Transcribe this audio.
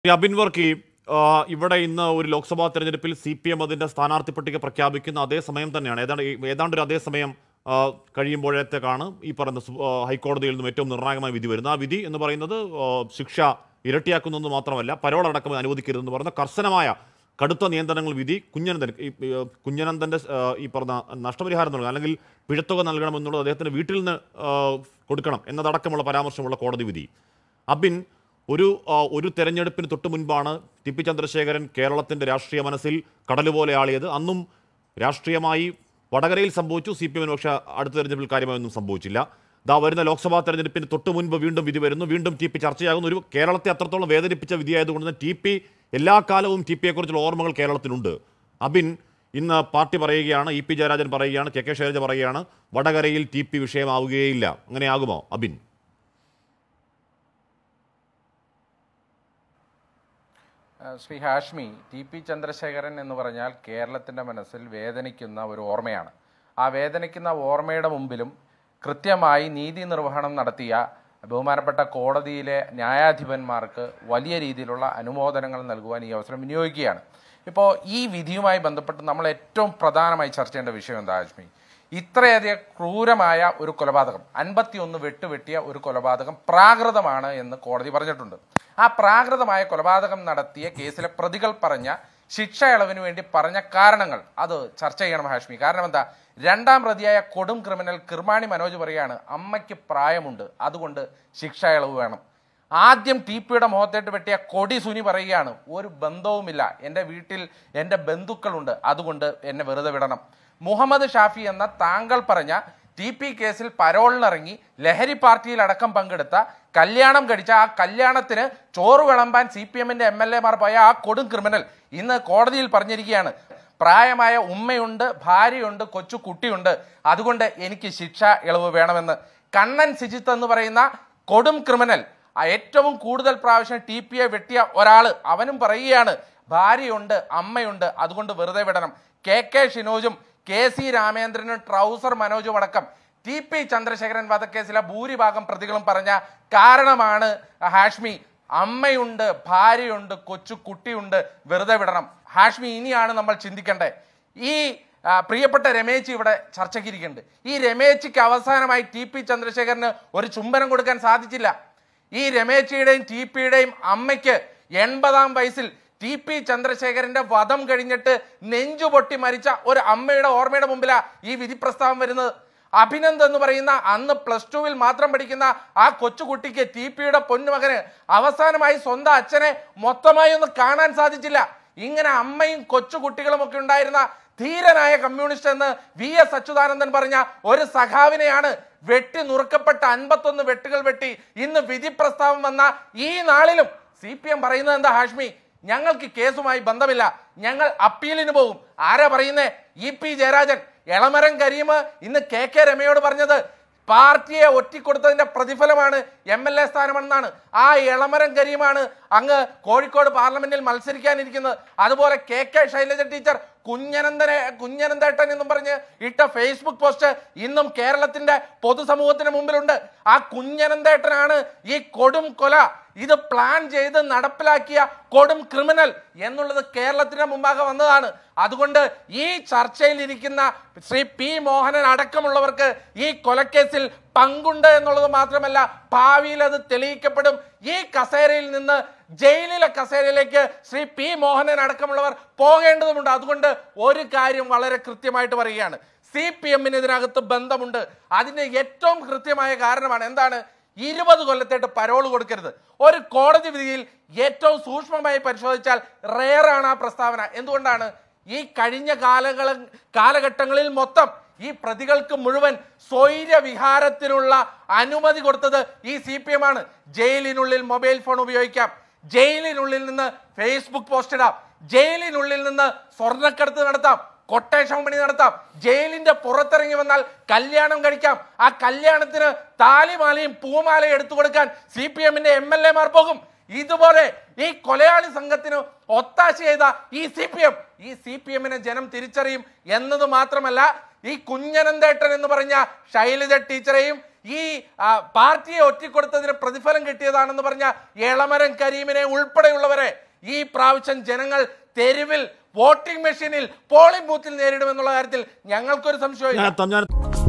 അബിൻ വർക്കി ഇവിടെ ഇന്ന് ഒരു ലോക്സഭാ തെരഞ്ഞെടുപ്പിൽ CPM അതിൻ്റെ സ്ഥാനാർത്ഥി പട്ടിക പ്രഖ്യാപിക്കുന്ന അതേ സമയം തന്നെയാണ് ഏതാണ്ട് ഒരു അതേ സമയം കഴിയുമ്പോഴത്തേക്കാണ് ഈ പറയുന്ന ഹൈക്കോടതിയിൽ നിന്നും ഏറ്റവും നിർണായകമായ വിധി വരുന്നത്. ആ വിധി എന്ന് പറയുന്നത് ശിക്ഷ ഇരട്ടിയാക്കുന്നതെന്ന് മാത്രമല്ല പരോൾ അടക്കം അനുവദിക്കരുതെന്ന് പറയുന്ന കർശനമായ കടുത്ത നിയന്ത്രണങ്ങൾ വിധി കുഞ്ഞനന്തൻ്റെ ഈ പറഞ്ഞ നഷ്ടപരിഹാരം നൽകണം അല്ലെങ്കിൽ പിഴത്തുക നൽകണമെന്നുള്ളത് അദ്ദേഹത്തിൻ്റെ വീട്ടിൽ നിന്ന് കൊടുക്കണം എന്നതടക്കമുള്ള പരാമർശമുള്ള കോടതി വിധി. അബിൻ, ഒരു തെരഞ്ഞെടുപ്പിന് തൊട്ട് മുൻപാണ് TP ചന്ദ്രശേഖരൻ കേരളത്തിൻ്റെ രാഷ്ട്രീയ മനസ്സിൽ കടലുപോലെ ആളിയത്. അന്നും രാഷ്ട്രീയമായി വടകരയിൽ സംഭവിച്ചു, CPM പക്ഷേ അടുത്ത തെരഞ്ഞെടുപ്പിൽ കാര്യമായൊന്നും സംഭവിച്ചില്ല. വരുന്ന ലോക്സഭാ തെരഞ്ഞെടുപ്പിന് തൊട്ട് മുൻപ് വീണ്ടും വിധി വരുന്നു, വീണ്ടും TP ചർച്ചയാകുന്നു. ഒരു കേരളത്തെ അത്രത്തോളം വേദനിപ്പിച്ച വിധിയായതുകൊണ്ട് തന്നെ TP എല്ലാ കാലവും TPയെക്കുറിച്ചുള്ള ഓർമ്മകൾ കേരളത്തിനുണ്ട്. അബിൻ, ഇന്ന് പാർട്ടി പറയുകയാണ്, EP ജയരാജൻ പറയുകയാണ്, KK ശൈലജ പറയുകയാണ്, വടകരയിൽ TP വിഷയമാവുകയില്ല. അങ്ങനെയാകുമോ അബിൻ? ശ്രീ ഹാഷ്മി, TP ചന്ദ്രശേഖരൻ എന്ന് പറഞ്ഞാൽ കേരളത്തിൻ്റെ മനസ്സിൽ വേദനിക്കുന്ന ഒരു ഓർമ്മയാണ്. ആ വേദനിക്കുന്ന ഓർമ്മയുടെ മുമ്പിലും കൃത്യമായി നീതി നിർവഹണം നടത്തിയ ബഹുമാനപ്പെട്ട കോടതിയിലെ ന്യായാധിപന്മാർക്ക് വലിയ രീതിയിലുള്ള അനുമോദനങ്ങൾ നൽകുവാൻ ഈ അവസരം വിനിയോഗിക്കുകയാണ്. ഇപ്പോൾ ഈ വിധിയുമായി ബന്ധപ്പെട്ട് നമ്മൾ ഏറ്റവും പ്രധാനമായി ചർച്ച ചെയ്യേണ്ട വിഷയം എന്താ ഹാഷ്മി? ഇത്രയധികം ക്രൂരമായ ഒരു കൊലപാതകം, 51 വെട്ടുവെട്ടിയ ഒരു കൊലപാതകം പ്രാകൃതമാണ് എന്ന് കോടതി പറഞ്ഞിട്ടുണ്ട്. ആ പ്രാകൃതമായ കൊലപാതകം നടത്തിയ കേസിലെ പ്രതികൾ പറഞ്ഞ ശിക്ഷ ഇളവിന് വേണ്ടി പറഞ്ഞ കാരണങ്ങൾ അത് ചർച്ച ചെയ്യണം ഹാഷ്മി. കാരണം എന്താ? രണ്ടാം പ്രതിയായ കൊടും ക്രിമിനൽ കിർമാണി മനോജ് പറയാണ്, അമ്മയ്ക്ക് പ്രായമുണ്ട്, അതുകൊണ്ട് ശിക്ഷ ഇളവ് വേണം. ആദ്യം TPയുടെ മുഖത്തേട്ട് വെട്ടിയ കൊടി സുനി പറയുകയാണ്, ഒരു ബന്ധവുമില്ല, എൻ്റെ വീട്ടിൽ എൻ്റെ ബന്ധുക്കളുണ്ട്, അതുകൊണ്ട് എന്നെ വെറുതെ വിടണം. മുഹമ്മദ് ഷാഫി എന്ന താങ്കൾ പറഞ്ഞ TP കേസിൽ പരോളിനിറങ്ങി ലഹരി പാർട്ടിയിൽ അടക്കം പങ്കെടുത്ത കല്യാണം കഴിച്ച ആ കല്യാണത്തിന് ചോറ് വിളമ്പാൻ CPMന്റെ MLA മാർ പോയ ആ കൊടും ക്രിമിനൽ ഇന്ന് കോടതിയിൽ പറഞ്ഞിരിക്കുകയാണ്, പ്രായമായ ഉമ്മയുണ്ട്, ഭാര്യയുണ്ട്, കൊച്ചു കുട്ടിയുണ്ട്, അതുകൊണ്ട് എനിക്ക് ശിക്ഷ ഇളവ് വേണമെന്ന്. കണ്ണൻ സിജിത്ത് എന്ന് പറയുന്ന കൊടും ക്രിമിനൽ ഏറ്റവും കൂടുതൽ പ്രാവശ്യം TPയെ വെട്ടിയ ഒരാൾ, അവനും പറയുകയാണ്, ഭാര്യയുണ്ട്, അമ്മയുണ്ട്, അതുകൊണ്ട് വെറുതെ വിടണം. KK ഷിനോജും KC രാമേന്ദ്രനും ട്രൗസർ മനോജും അടക്കം TP ചന്ദ്രശേഖരൻ വധക്കേസിലെ ഭൂരിഭാഗം പ്രതികളും പറഞ്ഞ കാരണമാണ് ഹാഷ്മി, അമ്മയുണ്ട്, ഭാര്യയുണ്ട്, കൊച്ചു കുട്ടിയുണ്ട്, വെറുതെ വിടണം. ഹാഷ്മി, ഇനിയാണ് നമ്മൾ ചിന്തിക്കേണ്ടത്. ഈ പ്രിയപ്പെട്ട രമേശ് ഇവിടെ ചർച്ചയ്ക്കിരിക്കുന്നുണ്ട്. ഈ രമേശിക്ക് അവസാനമായി TP ചന്ദ്രശേഖരന് ഒരു ചുംബനം കൊടുക്കാൻ സാധിച്ചില്ല. ഈ രമേശിയുടെയും TPയുടെയും അമ്മയ്ക്ക് 80-ാം വയസ്സിൽ TP ചന്ദ്രശേഖരന്റെ വധം കഴിഞ്ഞിട്ട് നെഞ്ചുപൊട്ടി മരിച്ച ഒരു അമ്മയുടെ ഓർമ്മയുടെ മുമ്പിലാണ് ഈ വിധി പ്രസ്താവം വരുന്നത്. അഭിനന്ദ് എന്ന് പറയുന്ന അന്ന് +2-ൽ മാത്രം പഠിക്കുന്ന ആ കൊച്ചുകുട്ടിക്ക്, TPയുടെ പൊന്നുമകന് അവസാനമായി സ്വന്തം അച്ഛനെ മൊത്തമായി ഒന്ന് കാണാൻ സാധിച്ചില്ല. ഇങ്ങനെ അമ്മയും കൊച്ചുകുട്ടികളും ഒക്കെ ഉണ്ടായിരുന്ന ധീരനായ കമ്മ്യൂണിസ്റ്റ് എന്ന് VS അച്യുതാനന്ദൻ പറഞ്ഞ ഒരു സഖാവിനെയാണ് വെട്ടി നുറുക്കപ്പെട്ട 51 വെട്ടുകൾ വെട്ടി ഇന്ന് വിധി പ്രസ്താവം വന്ന ഈ നാളിലും CPM പറയുന്നത് എന്താ ഹാഷ്മി? ഞങ്ങൾക്ക് കേസുമായി ബന്ധമില്ല, ഞങ്ങൾ അപ്പീലിന് പോകും. ആരാ പറയുന്നേ? EP ജയരാജൻ. എളമരം കരീം ഇന്ന് KK രമയോട് പറഞ്ഞത് പാർട്ടിയെ ഒറ്റിക്കൊടുത്തതിന്റെ പ്രതിഫലമാണ് MLA സ്ഥാനമെന്നാണ്. ആ എളമരം കരീമാണ് അങ്ങ് കോഴിക്കോട് പാർലമെന്റിൽ മത്സരിക്കാനിരിക്കുന്നത്. അതുപോലെ KK ശൈലജ ടീച്ചർ കുഞ്ഞനന്തേട്ടൻ എന്നും പറഞ്ഞ് ഇട്ട ഫേസ്ബുക്ക് പോസ്റ്റ് ഇന്നും കേരളത്തിന്റെ പൊതുസമൂഹത്തിന് മുമ്പിലുണ്ട്. ആ കുഞ്ഞനന്തേട്ടനാണ് ഈ കൊടും കൊല ഇത് പ്ലാൻ ചെയ്ത് നടപ്പിലാക്കിയ കൊടും ക്രിമിനൽ എന്നുള്ളത് കേരളത്തിന് മുമ്പാകെ വന്നതാണ്. അതുകൊണ്ട് ഈ ചർച്ചയിൽ ഇരിക്കുന്ന ശ്രീ P മോഹനൻ അടക്കമുള്ളവർക്ക് ഈ കൊലക്കേസിൽ പങ്കുണ്ട് എന്നുള്ളത് മാത്രമല്ല, ഭാവിയിൽ അത് തെളിയിക്കപ്പെടും. ഈ കസേരയിൽ നിന്ന് ജയിലിലെ കസേരയിലേക്ക് ശ്രീ P മോഹനൻ അടക്കമുള്ളവർ പോകേണ്ടതുണ്ട്. അതുകൊണ്ട് ഒരു കാര്യം വളരെ കൃത്യമായിട്ട് പറയുകയാണ്, CPMന് ഇതിനകത്ത് ബന്ധമുണ്ട്. അതിന്റെ ഏറ്റവും കൃത്യമായ കാരണമാണ് എന്താണ്? 20 കൊല്ലത്തേട്ട് പരോൾ കൊടുക്കരുത്. ഒരു കോടതി വിധിയിൽ ഏറ്റവും സൂക്ഷ്മമായി പരിശോധിച്ചാൽ റെയറാണ് ആ പ്രസ്താവന. എന്തുകൊണ്ടാണ്? ഈ കഴിഞ്ഞ കാലഘട്ടങ്ങളിൽ മൊത്തം ഈ പ്രതികൾക്ക് മുഴുവൻ സ്വൈര്യവിഹാരത്തിനുള്ള അനുമതി കൊടുത്തത് ഈ CPM ആണ്. ജയിലിനുള്ളിൽ മൊബൈൽ ഫോൺ ഉപയോഗിക്കാം, ജയിലിനുള്ളിൽ നിന്ന് ഫേസ്ബുക്ക് പോസ്റ്റ് ഇടാം, ജയിലിനുള്ളിൽ നിന്ന് സ്വർണ്ണക്കടത്ത് നടത്താം, കൊട്ടേഷൻ പണി നടത്താം, ജയിലിന്റെ പുറത്തിറങ്ങി വന്നാൽ കല്യാണം കഴിക്കാം. ആ കല്യാണത്തിന് താലിമാലയും പൂമാലയും എടുത്തു കൊടുക്കാൻ CPMന്റെ MLA-മാർ പോകും. ഇതുപോലെ ഈ കൊലയാളി സംഘത്തിന് ഒത്താശ ചെയ്ത ഈ CPMനെ ജനം തിരിച്ചറിയും എന്നത് മാത്രമല്ല, ഈ കുഞ്ഞനന്തേട്ടൻ എന്ന് പറഞ്ഞ ശൈലജ ടീച്ചറെയും ഈ പാർട്ടിയെ ഒറ്റിക്കൊടുത്തതിന് പ്രതിഫലം കിട്ടിയതാണെന്ന് പറഞ്ഞ എളമരം കരീമിനെ ഉൾപ്പെടെയുള്ളവരെ ഈ പ്രാവശ്യം ജനങ്ങൾ തെരുവിൽ വോട്ടിംഗ് മെഷീനിൽ പോളിംഗ് ബൂത്തിൽ നേരിടുമെന്നുള്ള കാര്യത്തിൽ ഞങ്ങൾക്കൊരു സംശയമില്ല.